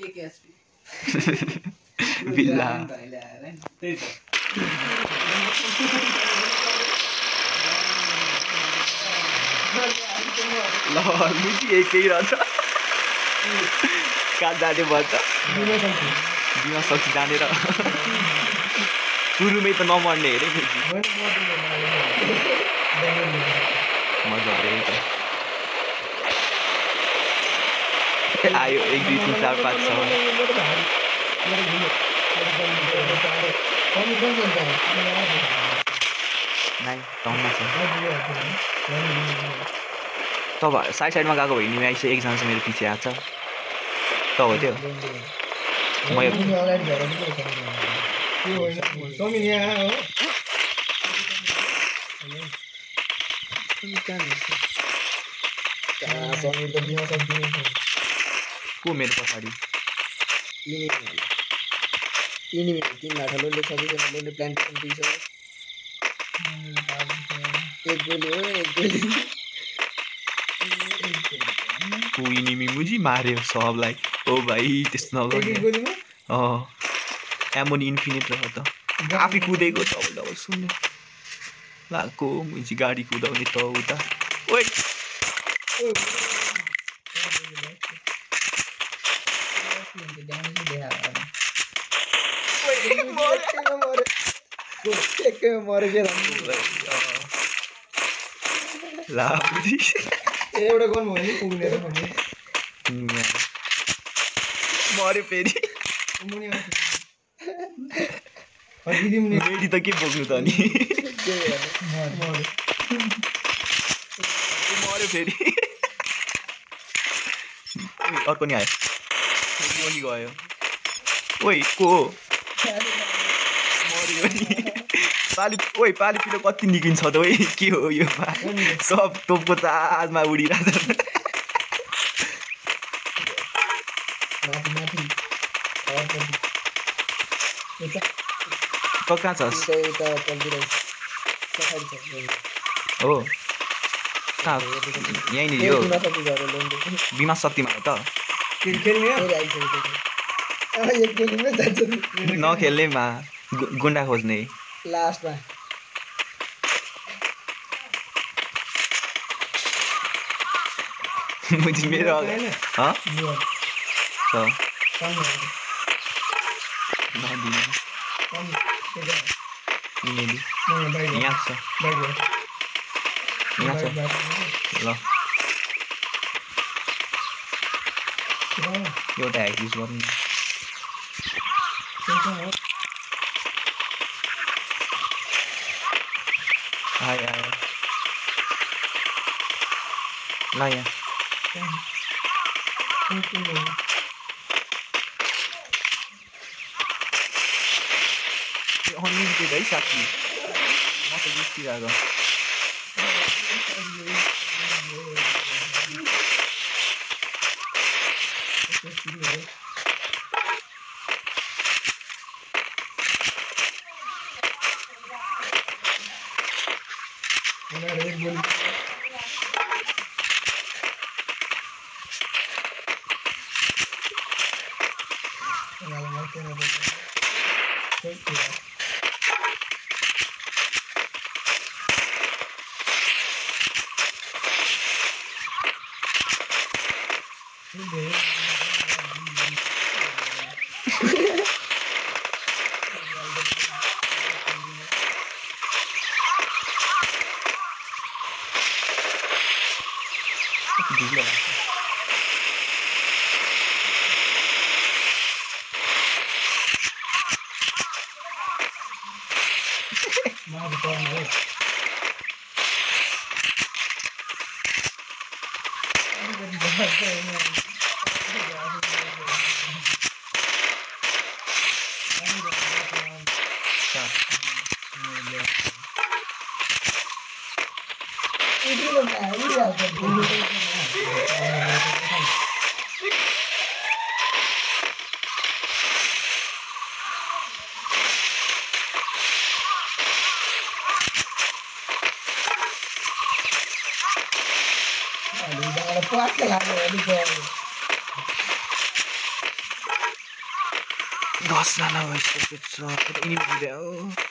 एक एसपी बिल्ला त्यही त ल मुजी एकै रहेछ कहाँ जाने भन्छ बिमा सक्छ जानेर सुरुमै त नमर्ने हेरे मजा आयो 1 2 3 4 5 6 नाइ टनमा छ तब साइडमा गएको भए नि आइस एकजना चाहिँ मेरो पछि आछ त हो त्यो म को मेरो पछाडि इनिमी 3 लाठा लोले सकिसक्यो लोले प्लान्टेसन दिइसक्यो एक गोली हो एक गोली इनिमी मुजी मार्यो सबलाई ओ भाइ त्यस्तो नगर्नु एमोनी इन्फिनिट रह त आफै कुदेको डबल सुन्ने लाको मुजी गाडी कुदाउने त उता ओइ ला एउटा गर्नु भने पुग्ने मर्यो फेरि मेडी त के बोक्नु त नि मर्यो फेरि अर्को नि आयो गयो ओइ को मर्यो नि पाली ओइ पाली पिलो कति निकिन्छ त ओइ के हो यो सब तोपको चार्जमा उडिरहेछ कहाँ छस् हो कहाँ यहीँनिर यो बिमा शक्तिमा हो त नखेल्नेमा गुन्डा खोज्ने लास्टमा मुझे मेरो हाँ ल एउटा ह्याक युज गर्नु आयो आयो ल यहाँ अनलिमिटेड है साथी म त बिस्तिरहेको 10 जना भइसकेको छ इनिमी हो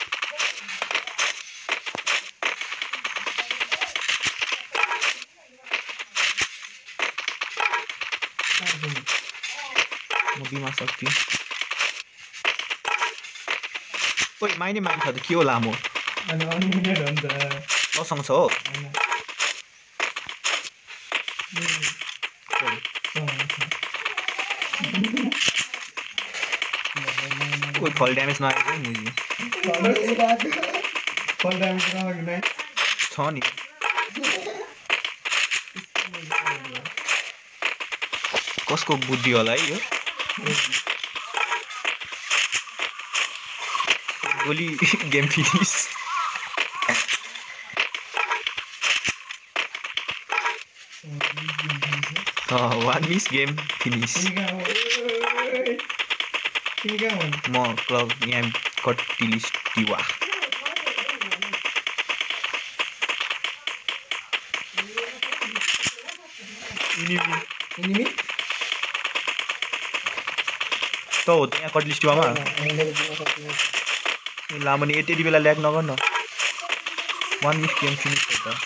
म बिमा सक्छु ओइ माइने माइन छ त के हो लामो अनि अनलिमिटेड हो नि त तसँग छ हो कोही फल ड्यामेज नआएको नि फल ड्यामेज नआएको नै छ नि कसको बुद्धि होला है यो गोली game finish one miss game finish म क्लब यहाँ कटिलिस्टिवा इनिमी त हो त यहाँ कटिलिस्टिवामा लामो नि यति बेला ल्याग नगर्न वान मिस गेम फिनिस हो त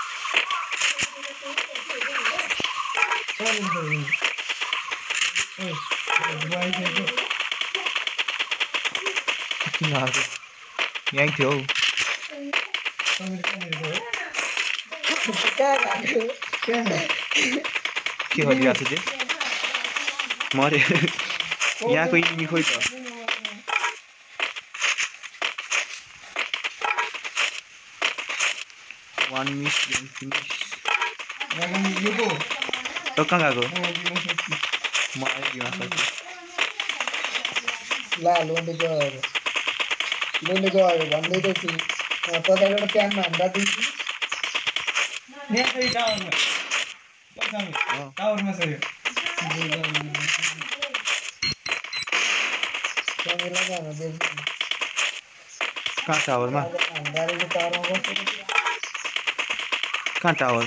किन आएको यहीँ थियो हौ के गरिरहेको थियो मरे यहाँको इनिमी खोइ त वान मिस गेम फिनिस त कहाँ गएको म आइदिन सक्छु ला लोन्डे गयो भन्दै त छु पछाडिबाट प्यानमा हान्दा दिन्छु टावरमा छ यो कहाँ टावरमा कहाँ टावर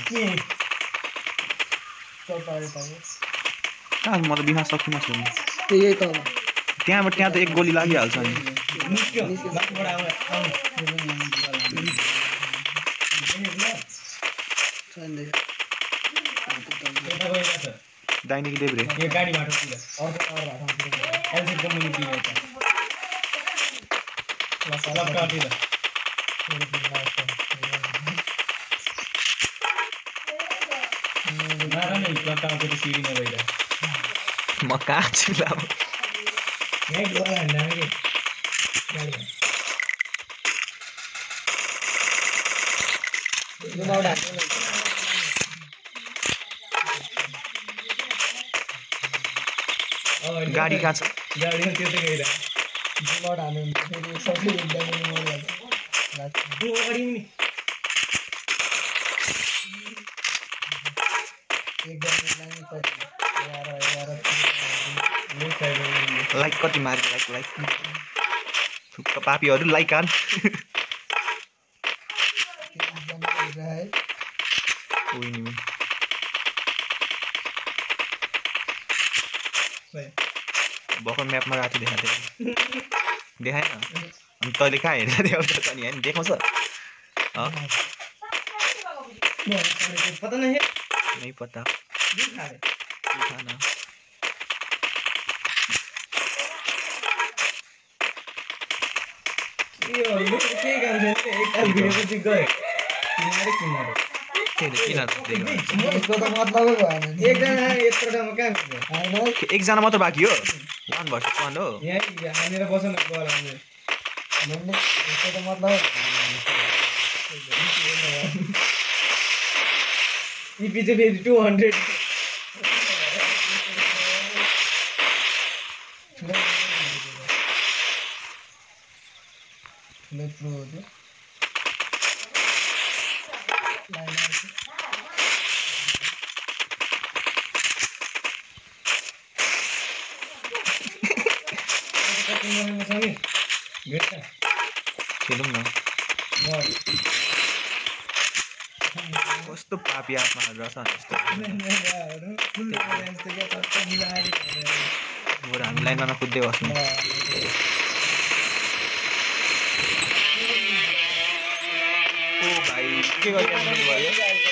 कहाँ म त बिना सकिन छु त्यही त त्यहाँबाट त्यहाँ त एक गोली लागिहाल्छ नि दाहिने कि देब्रे गाडी बाटोतिर अर्को मुनितिर म कहाँ छु ल गाडी कहाँ छ गाडी त्यो त गएर जुमबाट हाल्नु फेरि सबै एकदमै मरिहाल्छ लाइक कति मार्यो लाइक थुक्क पापीहरू लाइक हान भर्खर म्यापमा गएको थियो देखाएन अनि तैँले कहाँ हेरेर देखाउँछ त नि होइन देखाउँछ पता नहीं नहीं पता खाना यो के काम छ एक ताल भिडियो पछि गयो यसको त मतलबै भएन एकजना यत्रोटामा कहाँ गर्छ एकजना मात्र बाँकी हो 1 भर्सेस 1 हो यहाँ हानेर बस्न गराउने यसको त मतलब इपी चाहिँ फेरि 200 Let's go. खेलौँ न कस्तो पापी आत्मा रहेछ लाइनमा कुद्दै बस्नु ओ भाइ के गरिरहनु भयो